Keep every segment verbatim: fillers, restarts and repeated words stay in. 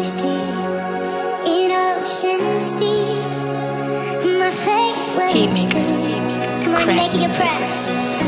street, in oceans deep. My faith wasted. Come on, make it your prayer.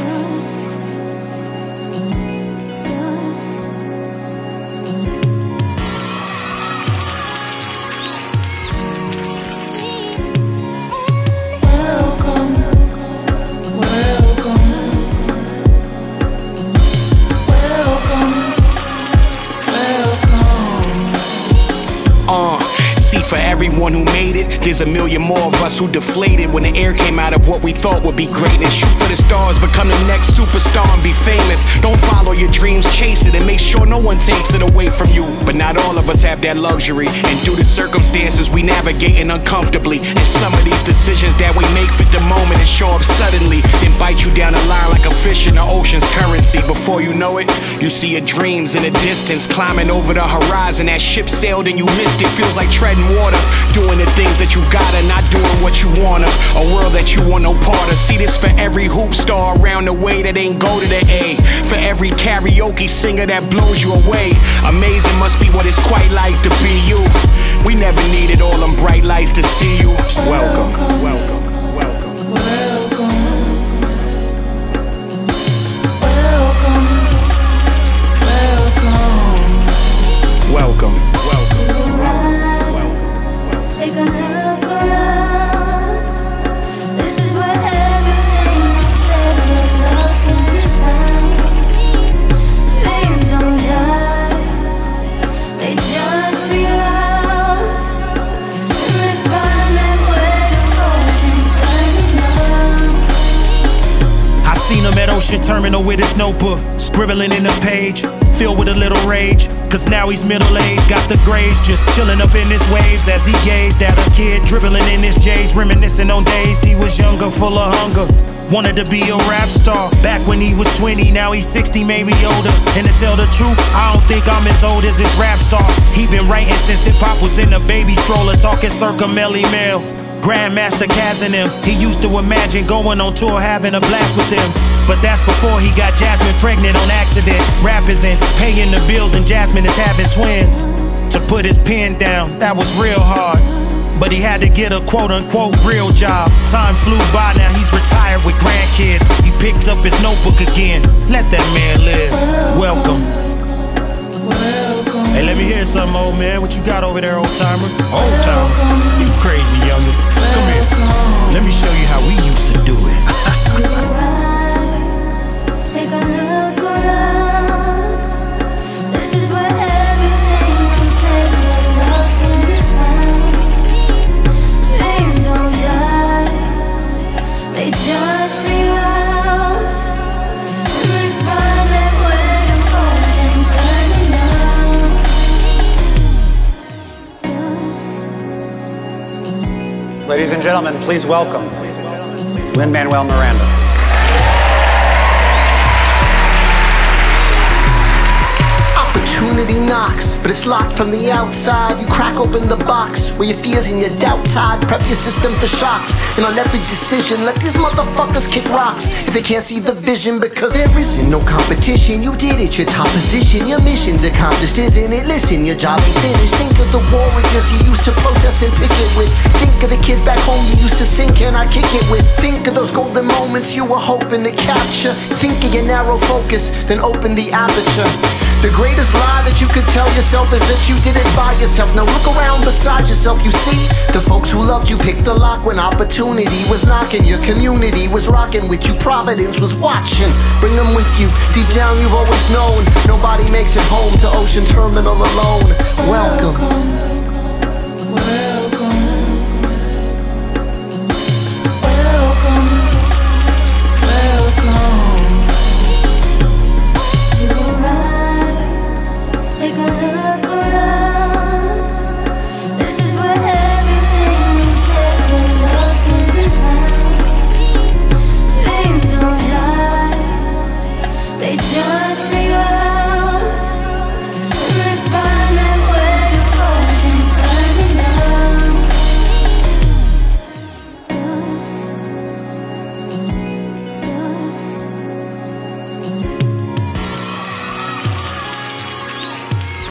For everyone who made it, there's a million more of us who deflated when the air came out of what we thought would be greatness. Shoot for the stars, become the next superstar and be famous. Don't follow your dreams, chase it, and make sure no one takes it away from you. But not all of us have that luxury, and due to circumstances we navigating uncomfortably. And some of these decisions that we make fit the moment and show up suddenly, then bite you down the line like a fish in the ocean's currency. Before you know it, you see your dreams in the distance, climbing over the horizon. That ship sailed and you missed it. Feels like treading water, doing the things that you gotta, not doing what you wanna. A world that you want no part of. See this for every hoop star around the way that ain't go to the A. For every karaoke singer that blows you away. Amazing must be what it's quite like to be you. We never needed all them bright lights to see you. Welcome, welcome, welcome, welcome, welcome, welcome, welcome. Take a look around. This is where everything that's ever lost can be found. Dreams don't die, they just reroute. And they find that way to ocean turning on. I seen him at Ocean Terminal with his notebook, scribbling in a page, filled with a little rage. Cause now he's middle-aged, got the grays, just chilling up in his waves as he gazed at a kid dribbling in his J's, reminiscing on days he was younger, full of hunger. Wanted to be a rap star back when he was twenty, now he's sixty, maybe older. And to tell the truth, I don't think I'm as old as his rap star. He been writing since hip-hop was in a baby stroller, talking circa Melly Mel. Grandmaster Caz and him, he used to imagine going on tour, having a blast with them. But that's before he got Jasmine pregnant on accident. Rap isn't paying the bills and Jasmine is having twins. To put his pen down, that was real hard. But he had to get a quote-unquote real job. Time flew by, now he's retired with grandkids. He picked up his notebook again. Let that man live. Welcome. Hey, let me hear something, old man. What you got over there, old timer? Old timer? You crazy, youngin'. Come here. Let me show you how we used to do it. Take a look around. This is where everything that's ever lost can be found. Dreams don't die, they just reroute. And they find that way to ocean turning on. Ladies and gentlemen, please welcome Lin-Manuel Miranda. Opportunity knocks, but it's locked from the outside. You crack open the box where your fears and your doubts hide. Prep your system for shocks, and on every decision let these motherfuckers kick rocks if they can't see the vision, because there isn't no competition. You did it, your top position, your mission's accomplished, isn't it? Listen, your job ain't finished. Think of the warriors you used to protest and picket with. Think of the kids back home you used to sing Can I Kick It with. Think of those golden moments you were hoping to capture. Think of your narrow focus, then open the aperture. The greatest lie that you could tell yourself is that you did it by yourself. Now look around beside yourself, you see the folks who loved you picked the lock when opportunity was knocking. Your community was rocking with you, Providence was watching. Bring them with you, deep down you've always known nobody makes it home to Ocean Terminal alone. Well,